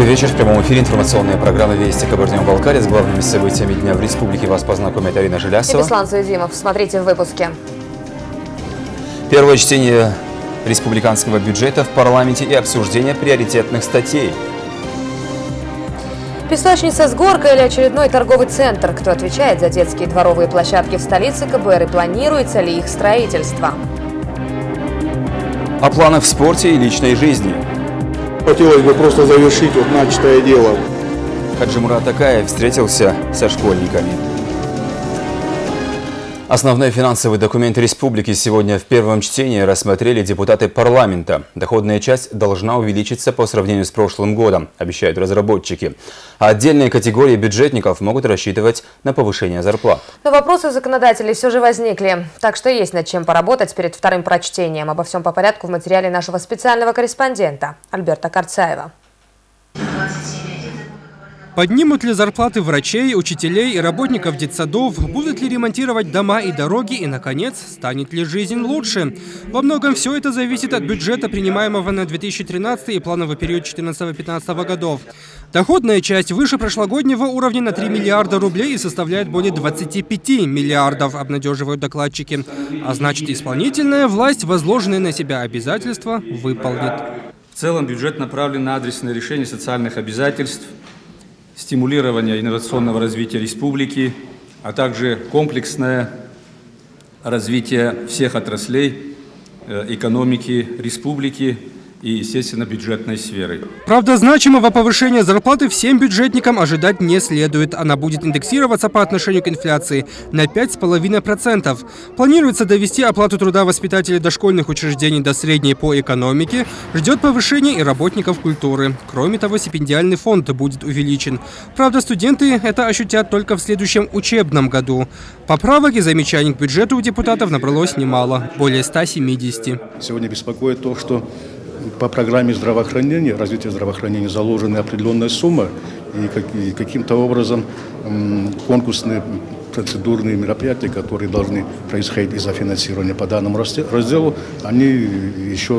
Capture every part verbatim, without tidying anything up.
вечер. В прямом эфире информационная программа «Вести Кабардино-Балкария» с главными событиями дня в республике. Вас познакомит Арина Желясова и Беслан Зуидимов. Смотрите в выпуске. Первое чтение республиканского бюджета в парламенте и обсуждение приоритетных статей. Песочница с горкой или очередной торговый центр? Кто отвечает за детские дворовые площадки в столице КБР и планируется ли их строительство? О планах в спорте и личной жизни. Хотелось бы просто завершить вот начатое дело. Хаджимурат Акаев встретился со школьниками. Основной финансовый документ республики сегодня в первом чтении рассмотрели депутаты парламента. Доходная часть должна увеличиться по сравнению с прошлым годом, обещают разработчики. А отдельные категории бюджетников могут рассчитывать на повышение зарплат. Но вопросы у законодателей все же возникли. Так что есть над чем поработать перед вторым прочтением. Обо всем по порядку в материале нашего специального корреспондента Альберта Карцаева. Поднимут ли зарплаты врачей, учителей и работников детсадов? Будут ли ремонтировать дома и дороги? И, наконец, станет ли жизнь лучше? Во многом все это зависит от бюджета, принимаемого на две тысячи тринадцатый и плановый период две тысячи четырнадцатого-пятнадцатого годов. Доходная часть выше прошлогоднего уровня на три миллиарда рублей и составляет более двадцати пяти миллиардов, обнадеживают докладчики. А значит, исполнительная власть возложенные на себя обязательства выполнит. В целом бюджет направлен на адресное решение социальных обязательств, стимулирование инновационного развития республики, а также комплексное развитие всех отраслей экономики республики и, естественно, бюджетной сферы. Правда, значимого повышения зарплаты всем бюджетникам ожидать не следует. Она будет индексироваться по отношению к инфляции на пять с половиной процентов. Планируется довести оплату труда воспитателей дошкольных учреждений до средней по экономике. Ждет повышения и работников культуры. Кроме того, стипендиальный фонд будет увеличен. Правда, студенты это ощутят только в следующем учебном году. Поправок и замечаний к бюджету у депутатов набралось немало, более ста семидесяти. Сегодня беспокоит то, что по программе здравоохранения, развития здравоохранения заложены определенная сумма, и каким-то образом конкурсные процедурные мероприятия, которые должны происходить из-за финансирования по данному разделу, они еще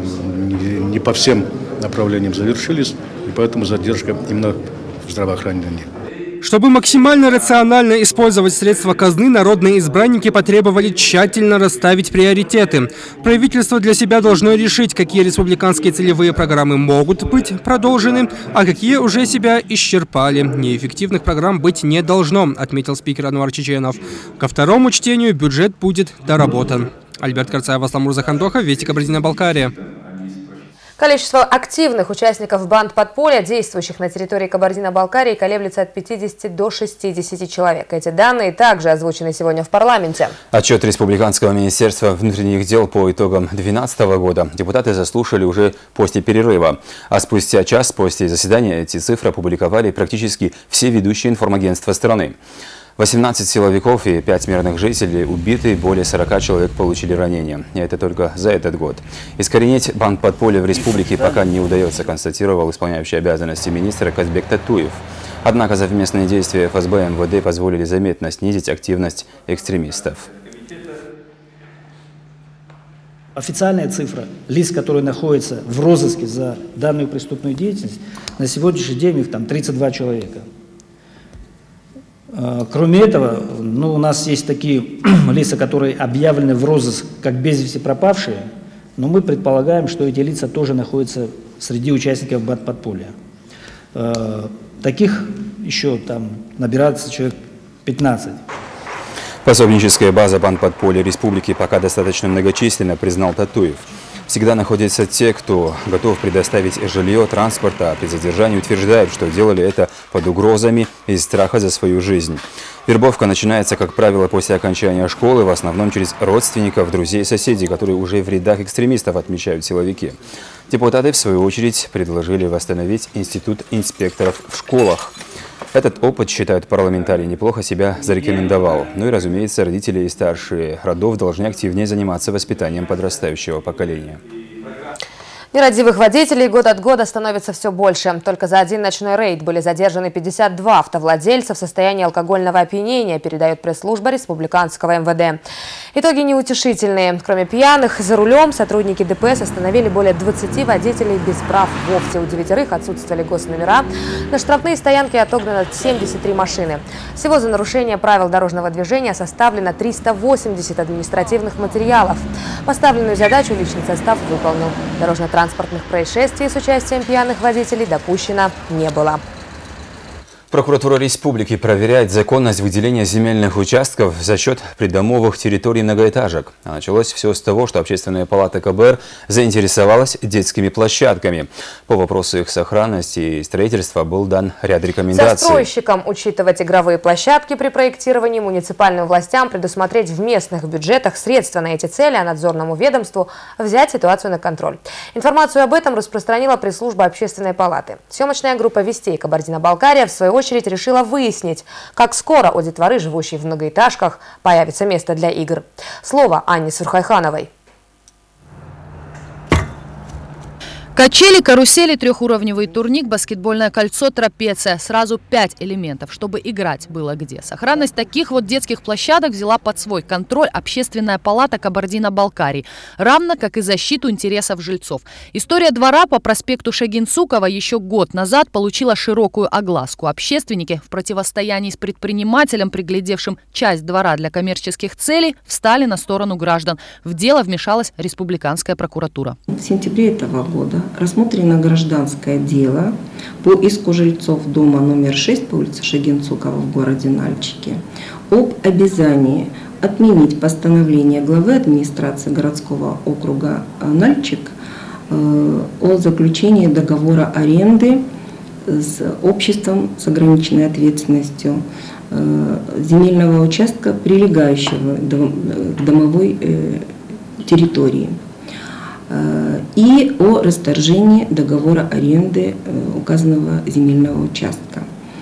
не по всем направлениям завершились, и поэтому задержка именно в здравоохранении. Чтобы максимально рационально использовать средства казны, народные избранники потребовали тщательно расставить приоритеты. Правительство для себя должно решить, какие республиканские целевые программы могут быть продолжены, а какие уже себя исчерпали. Неэффективных программ быть не должно, отметил спикер Анвар Чеченов. Ко второму чтению бюджет будет доработан. Альберт Карцаев, Аслан Мурзахандохов, Вести Кабардино-Балкария. Количество активных участников банд подполья, действующих на территории Кабардино-Балкарии, колеблется от пятидесяти до шестидесяти человек. Эти данные также озвучены сегодня в парламенте. Отчет Республиканского министерства внутренних дел по итогам две тысячи двенадцатого года депутаты заслушали уже после перерыва. А спустя час после заседания эти цифры опубликовали практически все ведущие информагентства страны. восемнадцать силовиков и пять мирных жителей убиты, более сорока человек получили ранения. И это только за этот год. Искоренить банд подполья в республике пока не удается, констатировал исполняющий обязанности министра Казбек Татуев. Однако совместные действия эф эс бэ и эм вэ дэ позволили заметно снизить активность экстремистов. Официальная цифра лиц, которые находятся в розыске за данную преступную деятельность, на сегодняшний день их там тридцать два человека. Кроме этого, ну, у нас есть такие лица, которые объявлены в розыск как без вести пропавшие, но мы предполагаем, что эти лица тоже находятся среди участников банд подполья. Таких еще там набирается человек пятнадцать. Пособническая база банд подполья республики пока достаточно многочисленна, признал Татуев. Всегда находятся те, кто готов предоставить жилье, транспорт, а при задержании утверждают, что делали это под угрозами из страха за свою жизнь. Вербовка начинается, как правило, после окончания школы, в основном через родственников, друзей и соседей, которые уже в рядах экстремистов, отмечают силовики. Депутаты, в свою очередь, предложили восстановить институт инспекторов в школах. Этот опыт, считают парламентарии, неплохо себя зарекомендовал. Ну и, разумеется, родители и старшие родов должны активнее заниматься воспитанием подрастающего поколения. Нерадивых водителей год от года становится все больше. Только за один ночной рейд были задержаны пятьдесят два автовладельца в состоянии алкогольного опьянения, передает пресс-служба республиканского эм вэ дэ. Итоги неутешительные. Кроме пьяных, за рулем сотрудники дэ пэ эс остановили более двадцати водителей без прав вовсе. У девятерых отсутствовали госномера. На штрафные стоянки отогнано семьдесят три машины. Всего за нарушение правил дорожного движения составлено триста восемьдесят административных материалов. Поставленную задачу личный состав выполнил. Дорожно-транспортных Транспортных происшествий с участием пьяных водителей допущено не было. Прокуратура республики проверяет законность выделения земельных участков за счет придомовых территорий многоэтажек. А началось все с того, что Общественная палата ка бэ эр заинтересовалась детскими площадками. По вопросу их сохранности и строительства был дан ряд рекомендаций. Застройщикам учитывать игровые площадки при проектировании, муниципальным властям предусмотреть в местных бюджетах средства на эти цели, а надзорному ведомству взять ситуацию на контроль. Информацию об этом распространила пресс-служба Общественной палаты. Съемочная группа «Вестей» Кабардино-Балкария в свою очередь решила выяснить, как скоро у детворы, живущей в многоэтажках, появится место для игр. Слово Анне Сурхайхановой. Качели, карусели, трехуровневый турник, баскетбольное кольцо, трапеция. Сразу пять элементов, чтобы играть было где. Сохранность таких вот детских площадок взяла под свой контроль Общественная палата Кабардино-Балкарии, равно как и защиту интересов жильцов. История двора по проспекту Шагинцукова еще год назад получила широкую огласку. Общественники в противостоянии с предпринимателем, приглядевшим часть двора для коммерческих целей, встали на сторону граждан. В дело вмешалась республиканская прокуратура. В сентябре этого года рассмотрено гражданское дело по иску жильцов дома номер шесть по улице Шагинцукова в городе Нальчике об обязании отменить постановление главы администрации городского округа Нальчик о заключении договора аренды с обществом с ограниченной ответственностью земельного участка, прилегающего к домовой территории, и о расторжении договора аренды указанного земельного участка.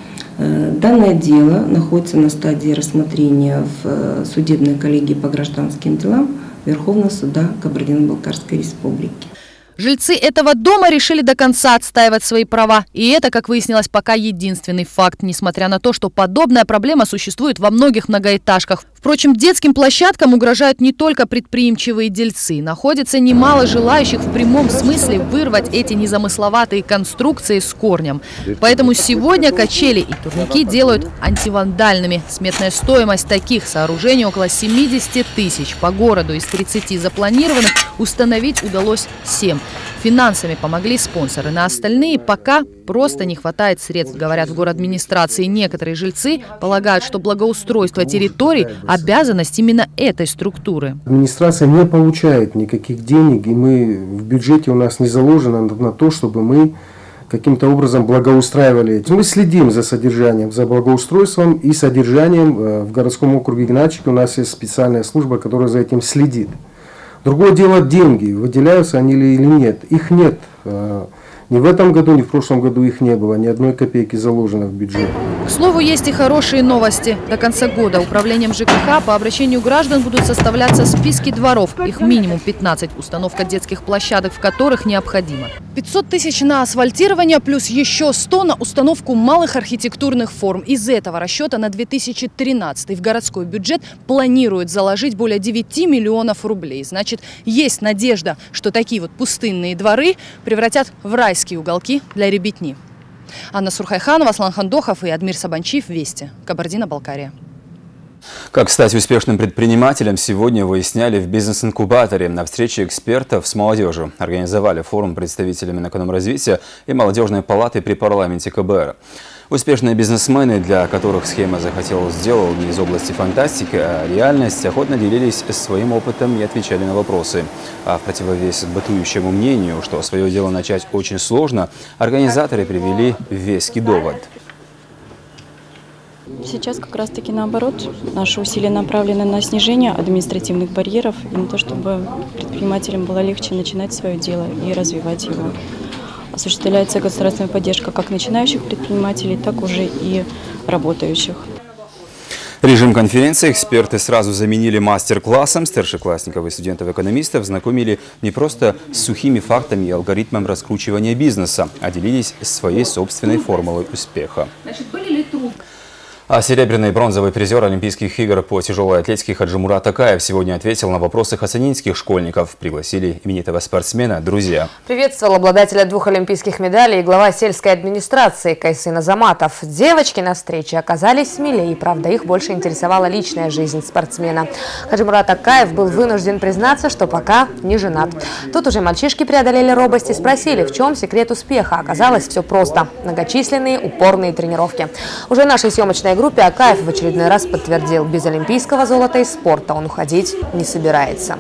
Данное дело находится на стадии рассмотрения в судебной коллегии по гражданским делам Верховного суда Кабардино-Балкарской республики. Жильцы этого дома решили до конца отстаивать свои права. И это, как выяснилось, пока единственный факт, несмотря на то, что подобная проблема существует во многих многоэтажках. Впрочем, детским площадкам угрожают не только предприимчивые дельцы. Находится немало желающих в прямом смысле вырвать эти незамысловатые конструкции с корнем. Поэтому сегодня качели и турники делают антивандальными. Сметная стоимость таких сооружений около семидесяти тысяч. По городу из тридцати запланированных установить удалось семь. Финансами помогли спонсоры. На остальные пока просто не хватает средств, говорят в городадминистрации. Некоторые жильцы полагают, что благоустройство территорий – обязанность именно этой структуры. Администрация не получает никаких денег, и мы в бюджете у нас не заложено на то, чтобы мы каким-то образом благоустраивали. Мы следим за содержанием, за благоустройством и содержанием. В городском округе Нальчик у нас есть специальная служба, которая за этим следит. Другое дело деньги, выделяются они или нет. Их нет. Ни в этом году, ни в прошлом году их не было. Ни одной копейки заложено в бюджет. К слову, есть и хорошие новости. До конца года управлением жэ ка ха по обращению граждан будут составляться списки дворов. Их минимум пятнадцать. Установка детских площадок, в которых необходимо. пятьсот тысяч на асфальтирование, плюс еще сто на установку малых архитектурных форм. Из этого расчета на две тысячи тринадцатый в городской бюджет планируют заложить более девяти миллионов рублей. Значит, есть надежда, что такие вот пустынные дворы превратят в райские уголки для ребятни. Анна Сурхайханова, Аслан Хандохов и Адмир Сабанчиев. Вести. Кабардино-Балкария. Как стать успешным предпринимателем, сегодня выясняли в бизнес-инкубаторе. На встрече экспертов с молодежью организовали форум представителями Минэкономразвития и Молодежной палаты при парламенте ка бэ эр. Успешные бизнесмены, для которых схема «захотел, сделал» не из области фантастики, а реальность, охотно делились своим опытом и отвечали на вопросы. А в противовес бытующему мнению, что свое дело начать очень сложно, организаторы привели веский довод. Сейчас как раз-таки наоборот. Наши усилия направлены на снижение административных барьеров и на то, чтобы предпринимателям было легче начинать свое дело и развивать его. Осуществляется государственная поддержка как начинающих предпринимателей, так уже и работающих. Режим конференции эксперты сразу заменили мастер-классом. Старшеклассников и студентов-экономистов знакомили не просто с сухими фактами и алгоритмом раскручивания бизнеса, а делились своей собственной формулой успеха. Значит, были ли трудности? А серебряный и бронзовый призер Олимпийских игр по тяжелой атлетике Хаджимурат Акаев сегодня ответил на вопросы хасанинских школьников. Пригласили именитого спортсмена друзья. Приветствовал обладателя двух олимпийских медалей и глава сельской администрации Кайсын Азаматов. Девочки на встрече оказались смелее, правда, их больше интересовала личная жизнь спортсмена. Хаджимурат Акаев был вынужден признаться, что пока не женат. Тут уже мальчишки преодолели робость и спросили, в чем секрет успеха. Оказалось, все просто. Многочисленные упорные тренировки. Уже нашей съемочной группе Акаев в очередной раз подтвердил, без олимпийского золота из спорта он уходить не собирается.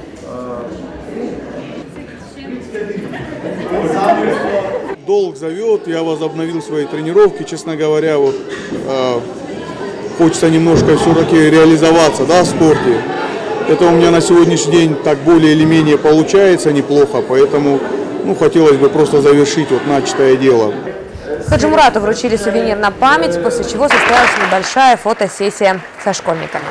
Долг зовет, я возобновил свои тренировки, честно говоря, вот э, хочется немножко все-таки реализоваться, да, в спорте. Это у меня на сегодняшний день так более или менее получается неплохо, поэтому ну, хотелось бы просто завершить вот начатое дело. Хаджимурату вручили сувенир на память, после чего состоялась небольшая фотосессия со школьниками.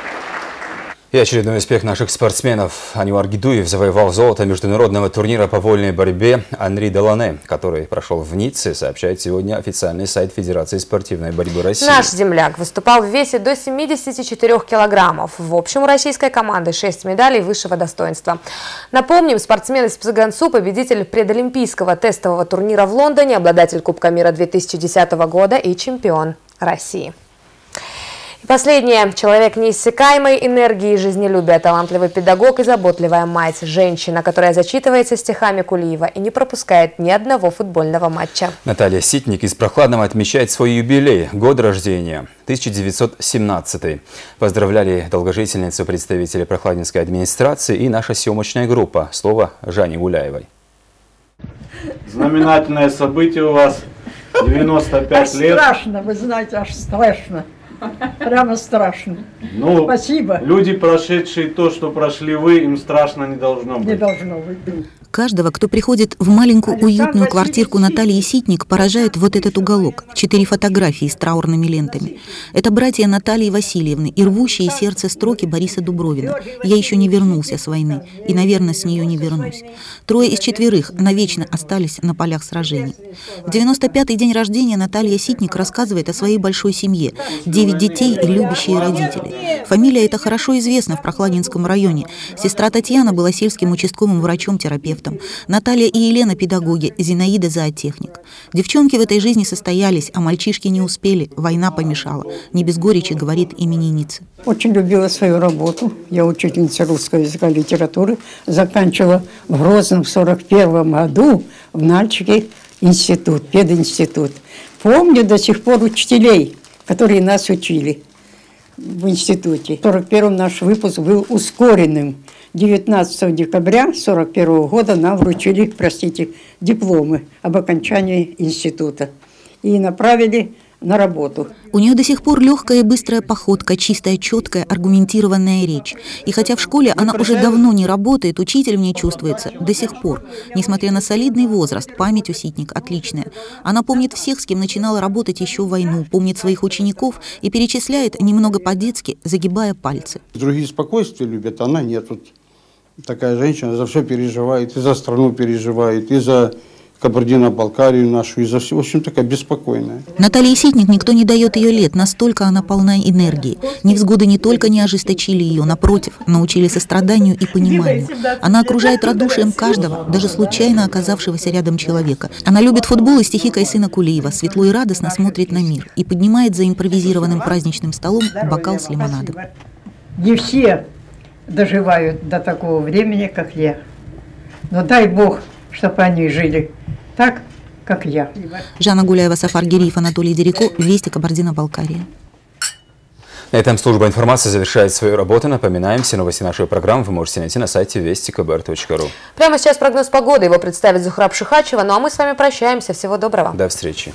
И очередной успех наших спортсменов. Ануар Гидуев завоевал золото международного турнира по вольной борьбе «Анри Делане», который прошел в Ницце, сообщает сегодня официальный сайт Федерации спортивной борьбы России. Наш земляк выступал в весе до семидесяти четырёх килограммов. В общем, у российской команды шесть медалей высшего достоинства. Напомним, спортсмен из Псыганцу, победитель предолимпийского тестового турнира в Лондоне, обладатель Кубка мира две тысячи десятого года и чемпион России. Последнее. Человек неиссякаемой энергии и жизнелюбия, талантливый педагог и заботливая мать. Женщина, которая зачитывается стихами Кулиева и не пропускает ни одного футбольного матча. Наталья Ситник из Прохладного отмечает свой юбилей – год рождения – тысяча девятьсот семнадцатый. Поздравляли долгожительницу представители Прохладинской администрации и наша съемочная группа. Слово Жане Гуляевой. Знаменательное событие у вас. девяносто пять лет. Страшно, вы знаете, аж страшно. Прямо страшно. Ну, спасибо. Люди, прошедшие то, что прошли вы, им страшно не должно быть. Не должно быть. Каждого, кто приходит в маленькую уютную квартирку Натальи Ситник, поражает вот этот уголок. Четыре фотографии с траурными лентами. Это братья Натальи Васильевны и рвущие сердце строки Бориса Дубровина. «Я еще не вернулся с войны, и, наверное, с нее не вернусь». Трое из четверых навечно остались на полях сражений. В девяносто пятый день рождения Наталья Ситник рассказывает о своей большой семье. Девять детей и любящие родители. Фамилия эта хорошо известна в Прохладинском районе. Сестра Татьяна была сельским участковым врачом-терапевтом. Наталья и Елена – педагоги, Зинаида – зоотехник. Девчонки в этой жизни состоялись, а мальчишки не успели, война помешала. Не без горечи говорит именинница. Очень любила свою работу. Я учительница русского языка и литературы. Заканчивала в Грозном в сорок первом году в Нальчике институт, пединститут. Помню до сих пор учителей, которые нас учили в институте. В сорок первом наш выпуск был ускоренным. девятнадцатого декабря сорок первого года нам вручили, простите, дипломы об окончании института и направили на работу. У нее до сих пор легкая и быстрая походка, чистая, четкая, аргументированная речь. И хотя в школе она уже давно не работает, учитель в ней чувствуется до сих пор. Несмотря на солидный возраст, память у Ситник отличная. Она помнит всех, с кем начинала работать еще в войну, помнит своих учеников и перечисляет немного по-детски, загибая пальцы. Другие спокойствие любят, она нет. Вот такая женщина за все переживает, и за страну переживает, и за Кабардино-Балкарию нашу, и за все, в общем, такая беспокойная. Наталье Ситник никто не дает ее лет, настолько она полна энергии. Невзгоды не только не ожесточили ее, напротив, научили состраданию и пониманию. Она окружает радушием каждого, даже случайно оказавшегося рядом человека. Она любит футбол и стихи Кайсына Кулиева, светло и радостно смотрит на мир и поднимает за импровизированным праздничным столом бокал с лимонадом. Не все доживают до такого времени, как я. Но дай Бог, чтобы они жили так, как я. Жанна Гуляева, Сафар Гириев, Анатолий Дереко, Вести, Кабардино-Балкария. На этом служба информации завершает свою работу. Напоминаем, все новости нашей программы вы можете найти на сайте вести ка бэ эр точка ру. Прямо сейчас прогноз погоды. Его представит Зухраб Шихачева. Ну а мы с вами прощаемся. Всего доброго. До встречи.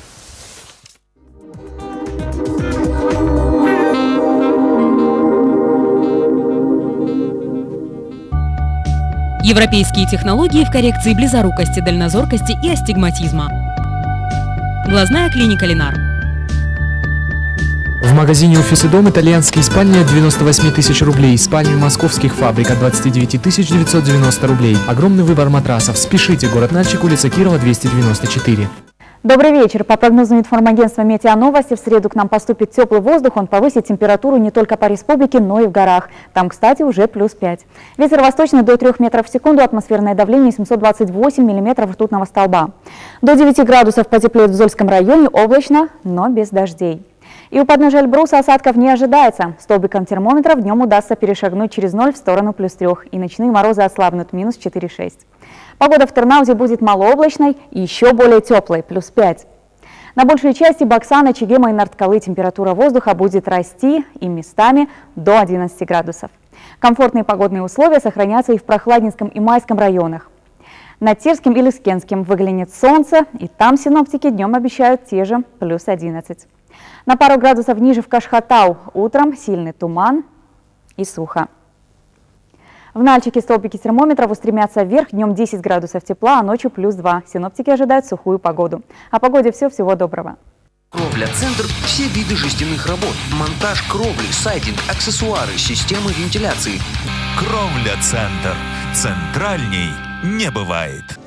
Европейские технологии в коррекции близорукости, дальнозоркости и астигматизма. Глазная клиника «Ленар». В магазине «Офис и дом» итальянские спальни от девяноста восьми тысяч рублей, спальни московских фабрик от двадцати девяти тысяч девятисот девяноста рублей. Огромный выбор матрасов. Спешите, город Нальчик, улица Кирова, двести девяносто четыре. Добрый вечер. По прогнозу информагентства «Метеоновости» в среду к нам поступит теплый воздух. Он повысит температуру не только по республике, но и в горах. Там, кстати, уже плюс пять. Ветер восточный до трёх метров в секунду, атмосферное давление семьсот двадцать восемь миллиметров ртутного столба. До девяти градусов потеплеет в Зольском районе, облачно, но без дождей. И у подножия Эльбруса осадков не ожидается. Столбиком термометров днем удастся перешагнуть через ноль в сторону плюс трех. И ночные морозы ослабнут, минус четыре-шесть. Погода в Тырнаузе будет малооблачной и еще более теплой, плюс пять. На большей части Баксана, Чегема и Нарткалы температура воздуха будет расти и местами до одиннадцати градусов. Комфортные погодные условия сохранятся и в Прохладнинском и Майском районах. Над Терским и Лискенским выглянет солнце, и там синоптики днем обещают те же плюс одиннадцать. На пару градусов ниже в Кашхатау утром сильный туман и сухо. В Нальчике столбики термометров устремятся вверх, днем десять градусов тепла, а ночью плюс два. Синоптики ожидают сухую погоду. О погоде все, всего доброго. Кровля-центр – все виды жестяных работ. Монтаж кровли, сайдинг, аксессуары, системы вентиляции. Кровля-центр. Центральней не бывает.